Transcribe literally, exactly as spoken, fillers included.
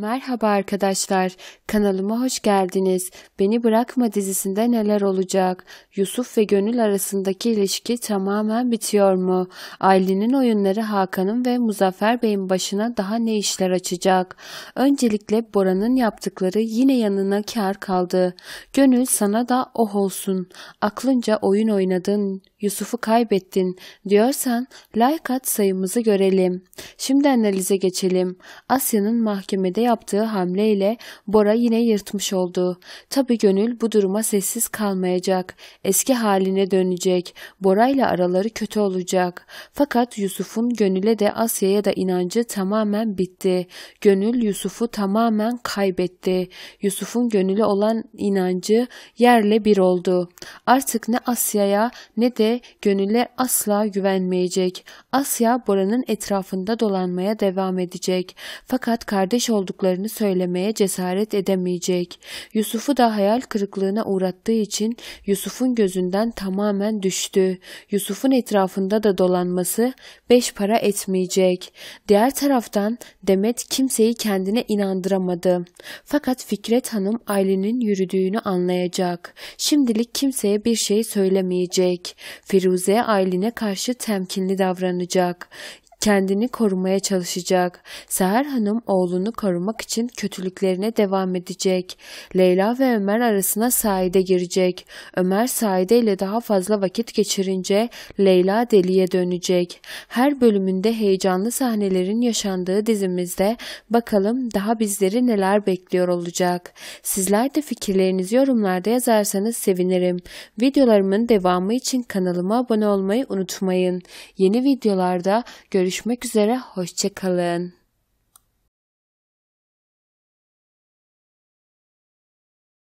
Merhaba arkadaşlar, kanalıma hoş geldiniz. Beni Bırakma dizisinde neler olacak? Yusuf ve Gönül arasındaki ilişki tamamen bitiyor mu? Aylin'in oyunları Hakan'ın ve Muzaffer Bey'in başına daha ne işler açacak? Öncelikle Bora'nın yaptıkları yine yanına kâr kaldı. Gönül sana da oh olsun. Aklınca oyun oynadın, Yusuf'u kaybettin diyorsan like at, sayımızı görelim. Şimdi analize geçelim. Asya'nın mahkemede yaptığı hamleyle Bora yine yırtmış oldu. Tabii Gönül bu duruma sessiz kalmayacak. Eski haline dönecek. Bora ile araları kötü olacak. Fakat Yusuf'un Gönül'e de Asya'ya da inancı tamamen bitti. Gönül Yusuf'u tamamen kaybetti. Yusuf'un Gönül'e olan inancı yerle bir oldu. Artık ne Asya'ya ne de Gönül'e asla güvenmeyecek. Asya Bora'nın etrafında dolanmaya devam edecek. Fakat kardeş olduklarını söylemeye cesaret edemeyecek. Yusuf'u da hayal kırıklığına uğrattığı için Yusuf'un gözünden tamamen düştü. Yusuf'un etrafında da dolanması beş para etmeyecek. Diğer taraftan Demet kimseyi kendine inandıramadı. Fakat Fikret Hanım Aylin'in yürüdüğünü anlayacak. Şimdilik kimseye bir şey söylemeyecek. Firuze Aylin'e karşı temkinli davranacak. Kendini korumaya çalışacak. Seher Hanım oğlunu korumak için kötülüklerine devam edecek. Leyla ve Ömer arasına Saide girecek. Ömer Saide ile daha fazla vakit geçirince Leyla deliye dönecek. Her bölümünde heyecanlı sahnelerin yaşandığı dizimizde bakalım daha bizleri neler bekliyor olacak. Sizler de fikirlerinizi yorumlarda yazarsanız sevinirim. Videolarımın devamı için kanalıma abone olmayı unutmayın. Yeni videolarda görüşmek üzere, hoşça kalın.